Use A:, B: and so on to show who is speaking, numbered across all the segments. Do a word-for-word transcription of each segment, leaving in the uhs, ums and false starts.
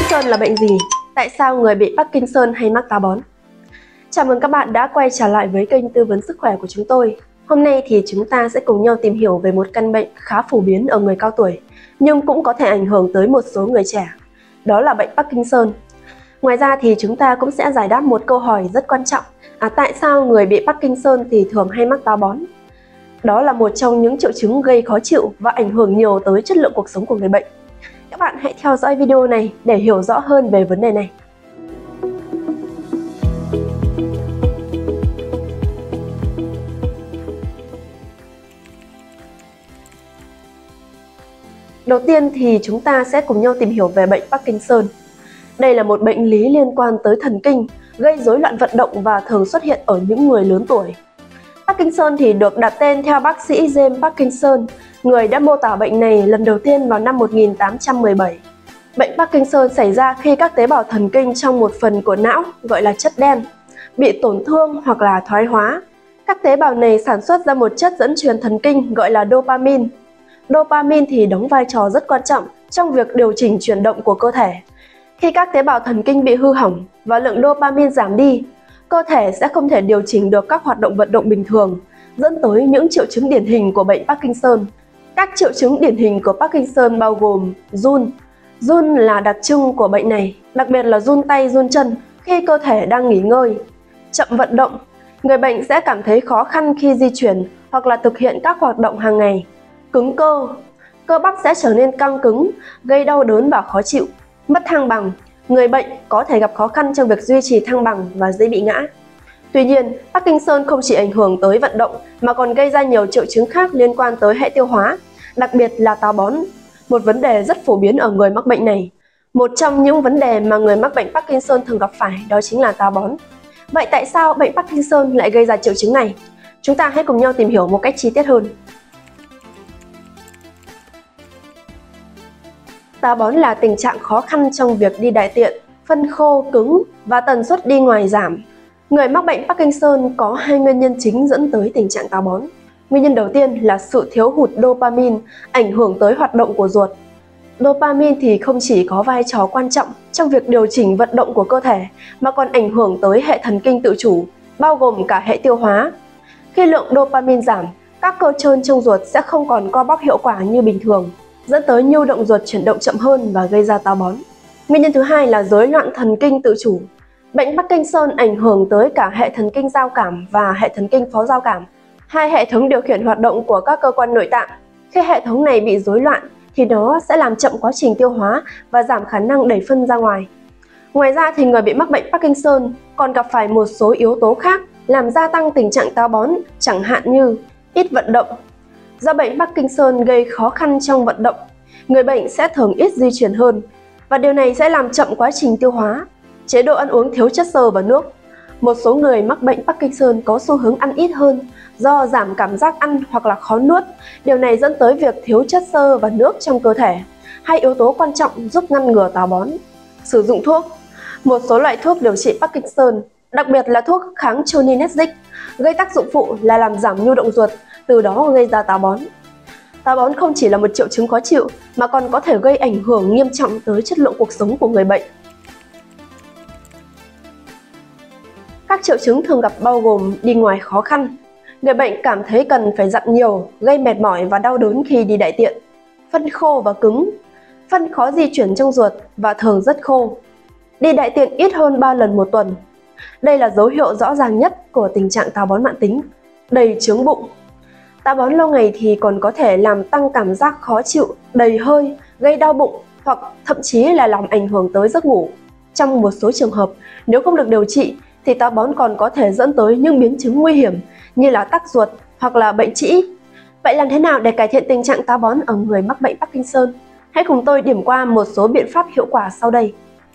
A: Parkinson là bệnh gì? Tại sao người bị Parkinson hay mắc táo bón? Chào mừng các bạn đã quay trở lại với kênh tư vấn sức khỏe của chúng tôi. Hôm nay thì chúng ta sẽ cùng nhau tìm hiểu về một căn bệnh khá phổ biến ở người cao tuổi, nhưng cũng có thể ảnh hưởng tới một số người trẻ. Đó là bệnh Parkinson. Ngoài ra thì chúng ta cũng sẽ giải đáp một câu hỏi rất quan trọng. À, tại sao người bị Parkinson thì thường hay mắc táo bón? Đó là một trong những triệu chứng gây khó chịu và ảnh hưởng nhiều tới chất lượng cuộc sống của người bệnh. Các bạn hãy theo dõi video này để hiểu rõ hơn về vấn đề này. Đầu tiên thì chúng ta sẽ cùng nhau tìm hiểu về bệnh Parkinson. Đây là một bệnh lý liên quan tới thần kinh, gây rối loạn vận động và thường xuất hiện ở những người lớn tuổi. Parkinson thì được đặt tên theo bác sĩ James Parkinson, người đã mô tả bệnh này lần đầu tiên vào năm một nghìn tám trăm mười bảy. Bệnh Parkinson xảy ra khi các tế bào thần kinh trong một phần của não, gọi là chất đen, bị tổn thương hoặc là thoái hóa. Các tế bào này sản xuất ra một chất dẫn truyền thần kinh gọi là dopamine. Dopamine thì đóng vai trò rất quan trọng trong việc điều chỉnh chuyển động của cơ thể. Khi các tế bào thần kinh bị hư hỏng và lượng dopamine giảm đi, cơ thể sẽ không thể điều chỉnh được các hoạt động vận động bình thường, dẫn tới những triệu chứng điển hình của bệnh Parkinson. Các triệu chứng điển hình của Parkinson bao gồm run. Run là đặc trưng của bệnh này, đặc biệt là run tay run chân khi cơ thể đang nghỉ ngơi. Chậm vận động, người bệnh sẽ cảm thấy khó khăn khi di chuyển hoặc là thực hiện các hoạt động hàng ngày. Cứng cơ, cơ bắp sẽ trở nên căng cứng, gây đau đớn và khó chịu. Mất thăng bằng, người bệnh có thể gặp khó khăn trong việc duy trì thăng bằng và dễ bị ngã. Tuy nhiên, Parkinson không chỉ ảnh hưởng tới vận động mà còn gây ra nhiều triệu chứng khác liên quan tới hệ tiêu hóa, đặc biệt là táo bón, một vấn đề rất phổ biến ở người mắc bệnh này. Một trong những vấn đề mà người mắc bệnh Parkinson thường gặp phải đó chính là táo bón. Vậy tại sao bệnh Parkinson lại gây ra triệu chứng này? Chúng ta hãy cùng nhau tìm hiểu một cách chi tiết hơn. Táo bón là tình trạng khó khăn trong việc đi đại tiện, phân khô, cứng và tần suất đi ngoài giảm. Người mắc bệnh Parkinson có hai nguyên nhân chính dẫn tới tình trạng táo bón. Nguyên nhân đầu tiên là sự thiếu hụt dopamine, ảnh hưởng tới hoạt động của ruột. Dopamine thì không chỉ có vai trò quan trọng trong việc điều chỉnh vận động của cơ thể, mà còn ảnh hưởng tới hệ thần kinh tự chủ, bao gồm cả hệ tiêu hóa. Khi lượng dopamine giảm, các cơ trơn trong ruột sẽ không còn co bóp hiệu quả như bình thường, dẫn tới nhu động ruột chuyển động chậm hơn và gây ra táo bón. Nguyên nhân thứ hai là rối loạn thần kinh tự chủ. Bệnh Parkinson ảnh hưởng tới cả hệ thần kinh giao cảm và hệ thần kinh phó giao cảm, hai hệ thống điều khiển hoạt động của các cơ quan nội tạng. Khi hệ thống này bị rối loạn thì nó sẽ làm chậm quá trình tiêu hóa và giảm khả năng đẩy phân ra ngoài. Ngoài ra thì người bị mắc bệnh Parkinson còn gặp phải một số yếu tố khác làm gia tăng tình trạng táo bón, chẳng hạn như ít vận động. Do bệnh Parkinson gây khó khăn trong vận động, người bệnh sẽ thường ít di chuyển hơn và điều này sẽ làm chậm quá trình tiêu hóa. Chế độ ăn uống thiếu chất xơ và nước. Một số người mắc bệnh Parkinson có xu hướng ăn ít hơn do giảm cảm giác ăn hoặc là khó nuốt. Điều này dẫn tới việc thiếu chất xơ và nước trong cơ thể, hai yếu tố quan trọng giúp ngăn ngừa táo bón. Sử dụng thuốc. Một số loại thuốc điều trị Parkinson, đặc biệt là thuốc kháng cholinergic, gây tác dụng phụ là làm giảm nhu động ruột, từ đó gây ra táo bón. Táo bón không chỉ là một triệu chứng khó chịu mà còn có thể gây ảnh hưởng nghiêm trọng tới chất lượng cuộc sống của người bệnh. Các triệu chứng thường gặp bao gồm đi ngoài khó khăn. Người bệnh cảm thấy cần phải dặn nhiều, gây mệt mỏi và đau đớn khi đi đại tiện. Phân khô và cứng. Phân khó di chuyển trong ruột và thường rất khô. Đi đại tiện ít hơn ba lần một tuần. Đây là dấu hiệu rõ ràng nhất của tình trạng táo bón mãn tính. Đầy chướng bụng. Táo bón lâu ngày thì còn có thể làm tăng cảm giác khó chịu, đầy hơi, gây đau bụng hoặc thậm chí là làm ảnh hưởng tới giấc ngủ. Trong một số trường hợp, nếu không được điều trị thì táo bón còn có thể dẫn tới những biến chứng nguy hiểm như là tắc ruột hoặc là bệnh trĩ. Vậy làm thế nào để cải thiện tình trạng táo bón ở người mắc bệnh Parkinson? Hãy cùng tôi điểm qua một số biện pháp hiệu quả sau đây.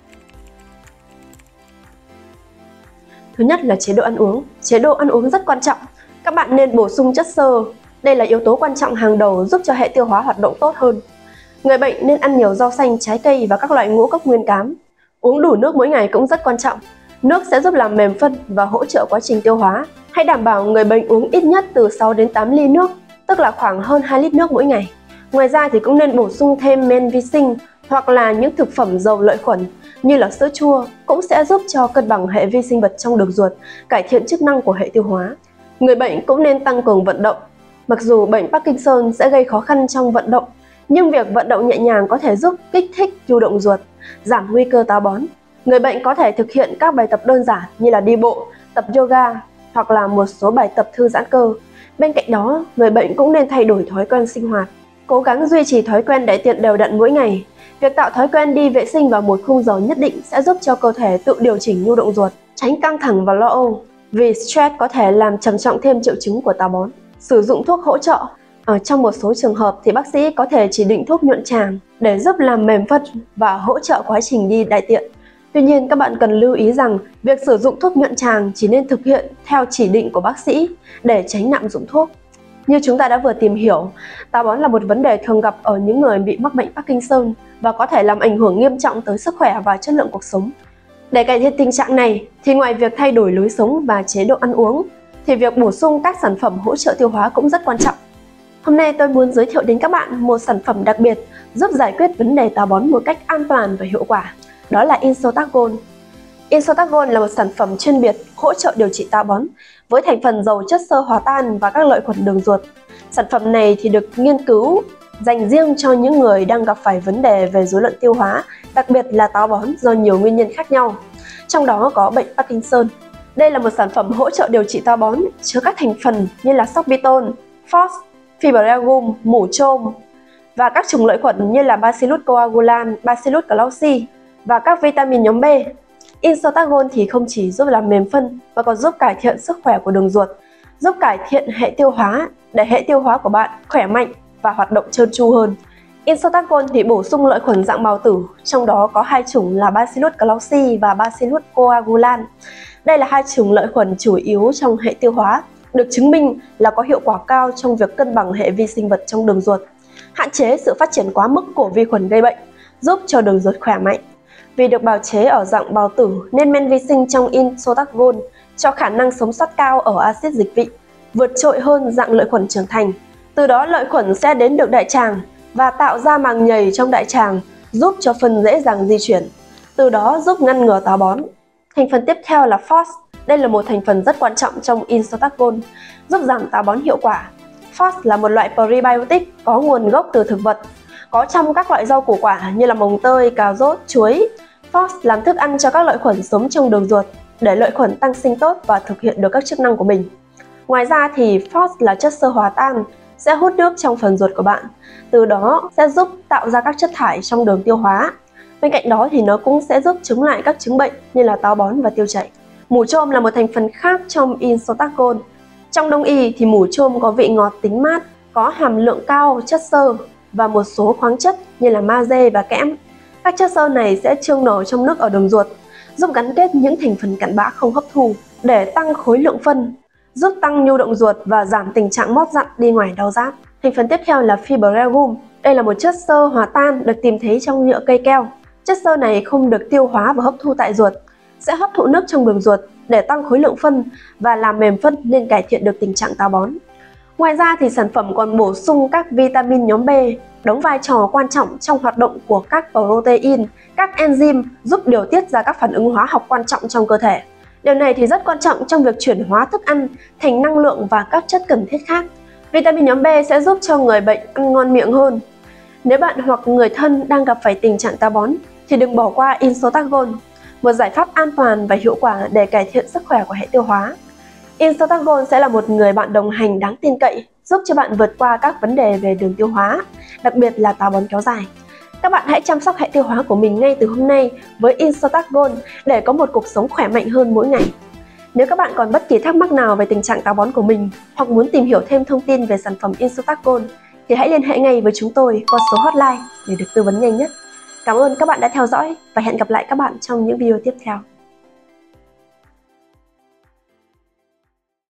A: Thứ nhất là chế độ ăn uống. Chế độ ăn uống rất quan trọng. Các bạn nên bổ sung chất xơ. Đây là yếu tố quan trọng hàng đầu giúp cho hệ tiêu hóa hoạt động tốt hơn. Người bệnh nên ăn nhiều rau xanh, trái cây và các loại ngũ cốc nguyên cám. Uống đủ nước mỗi ngày cũng rất quan trọng. Nước sẽ giúp làm mềm phân và hỗ trợ quá trình tiêu hóa. Hãy đảm bảo người bệnh uống ít nhất từ sáu đến tám ly nước, tức là khoảng hơn hai lít nước mỗi ngày. Ngoài ra thì cũng nên bổ sung thêm men vi sinh hoặc là những thực phẩm giàu lợi khuẩn như là sữa chua cũng sẽ giúp cho cân bằng hệ vi sinh vật trong đường ruột, cải thiện chức năng của hệ tiêu hóa. Người bệnh cũng nên tăng cường vận động. Mặc dù bệnh Parkinson sẽ gây khó khăn trong vận động, nhưng việc vận động nhẹ nhàng có thể giúp kích thích nhu động ruột, giảm nguy cơ táo bón. Người bệnh có thể thực hiện các bài tập đơn giản như là đi bộ, tập yoga hoặc là một số bài tập thư giãn cơ. Bên cạnh đó, người bệnh cũng nên thay đổi thói quen sinh hoạt, cố gắng duy trì thói quen đại tiện đều đặn mỗi ngày. Việc tạo thói quen đi vệ sinh vào một khung giờ nhất định sẽ giúp cho cơ thể tự điều chỉnh nhu động ruột, tránh căng thẳng và lo âu, vì stress có thể làm trầm trọng thêm triệu chứng của táo bón. Sử dụng thuốc hỗ trợ. Ở trong một số trường hợp thì bác sĩ có thể chỉ định thuốc nhuận tràng để giúp làm mềm phân và hỗ trợ quá trình đi đại tiện. Tuy nhiên, các bạn cần lưu ý rằng việc sử dụng thuốc nhuận tràng chỉ nên thực hiện theo chỉ định của bác sĩ để tránh lạm dụng thuốc. Như chúng ta đã vừa tìm hiểu, táo bón là một vấn đề thường gặp ở những người bị mắc bệnh Parkinson và có thể làm ảnh hưởng nghiêm trọng tới sức khỏe và chất lượng cuộc sống. Để cải thiện tình trạng này, thì ngoài việc thay đổi lối sống và chế độ ăn uống, thì việc bổ sung các sản phẩm hỗ trợ tiêu hóa cũng rất quan trọng. Hôm nay tôi muốn giới thiệu đến các bạn một sản phẩm đặc biệt giúp giải quyết vấn đề táo bón một cách an toàn và hiệu quả. Đó là Insotagon. Insotagon là một sản phẩm chuyên biệt hỗ trợ điều trị táo bón với thành phần giàu chất xơ hòa tan và các lợi khuẩn đường ruột. Sản phẩm này thì được nghiên cứu dành riêng cho những người đang gặp phải vấn đề về rối loạn tiêu hóa, đặc biệt là táo bón do nhiều nguyên nhân khác nhau, trong đó có bệnh Parkinson. Đây là một sản phẩm hỗ trợ điều trị táo bón chứa các thành phần như là sorbitol, phos, fibregum, mủ chôm và các chủng lợi khuẩn như là Bacillus coagulant, Bacillus glauci và các vitamin nhóm B. Insotagon thì không chỉ giúp làm mềm phân mà còn giúp cải thiện sức khỏe của đường ruột, giúp cải thiện hệ tiêu hóa để hệ tiêu hóa của bạn khỏe mạnh và hoạt động trơn tru hơn. Insotagon thì bổ sung lợi khuẩn dạng bào tử, trong đó có hai chủng là Bacillus glauci và Bacillus coagulant. Đây là hai chủng lợi khuẩn chủ yếu trong hệ tiêu hóa, được chứng minh là có hiệu quả cao trong việc cân bằng hệ vi sinh vật trong đường ruột, hạn chế sự phát triển quá mức của vi khuẩn gây bệnh, giúp cho đường ruột khỏe mạnh. Vì được bào chế ở dạng bào tử nên men vi sinh trong Insotagon cho khả năng sống sót cao ở axit dịch vị, vượt trội hơn dạng lợi khuẩn trưởng thành. Từ đó lợi khuẩn sẽ đến được đại tràng và tạo ra màng nhầy trong đại tràng, giúp cho phân dễ dàng di chuyển, từ đó giúp ngăn ngừa táo bón. Thành phần tiếp theo là phos. Đây là một thành phần rất quan trọng trong Insotagon, giúp giảm táo bón hiệu quả. Phos là một loại prebiotic có nguồn gốc từ thực vật, có trong các loại rau củ quả như là mồng tơi, cà rốt, chuối. Phos làm thức ăn cho các lợi khuẩn sống trong đường ruột để lợi khuẩn tăng sinh tốt và thực hiện được các chức năng của mình. Ngoài ra thì phos là chất xơ hòa tan, sẽ hút nước trong phần ruột của bạn, từ đó sẽ giúp tạo ra các chất thải trong đường tiêu hóa. Bên cạnh đó thì nó cũng sẽ giúp chống lại các chứng bệnh như là táo bón và tiêu chảy. Mủ chôm là một thành phần khác trong Insotagon. Trong đông y thì mủ chôm có vị ngọt tính mát, có hàm lượng cao chất xơ và một số khoáng chất như là magie và kẽm. Các chất xơ này sẽ trương nổi trong nước ở đường ruột, giúp gắn kết những thành phần cặn bã không hấp thu để tăng khối lượng phân, giúp tăng nhu động ruột và giảm tình trạng mót dặn đi ngoài đau rát. Thành phần tiếp theo là fibregum. Đây là một chất xơ hòa tan được tìm thấy trong nhựa cây keo. Chất xơ này không được tiêu hóa và hấp thu tại ruột, sẽ hấp thụ nước trong đường ruột để tăng khối lượng phân và làm mềm phân nên cải thiện được tình trạng táo bón. Ngoài ra thì sản phẩm còn bổ sung các vitamin nhóm B, đóng vai trò quan trọng trong hoạt động của các protein, các enzyme giúp điều tiết ra các phản ứng hóa học quan trọng trong cơ thể. Điều này thì rất quan trọng trong việc chuyển hóa thức ăn thành năng lượng và các chất cần thiết khác. Vitamin nhóm B sẽ giúp cho người bệnh ăn ngon miệng hơn. Nếu bạn hoặc người thân đang gặp phải tình trạng táo bón thì đừng bỏ qua Insotagon, một giải pháp an toàn và hiệu quả để cải thiện sức khỏe của hệ tiêu hóa. Insotagon sẽ là một người bạn đồng hành đáng tin cậy, giúp cho bạn vượt qua các vấn đề về đường tiêu hóa, đặc biệt là táo bón kéo dài. Các bạn hãy chăm sóc hệ tiêu hóa của mình ngay từ hôm nay với Insotagon để có một cuộc sống khỏe mạnh hơn mỗi ngày. Nếu các bạn còn bất kỳ thắc mắc nào về tình trạng táo bón của mình hoặc muốn tìm hiểu thêm thông tin về sản phẩm Insotagon thì hãy liên hệ ngay với chúng tôi qua số hotline để được tư vấn nhanh nhất. Cảm ơn các bạn đã theo dõi và hẹn gặp lại các bạn trong những video tiếp theo.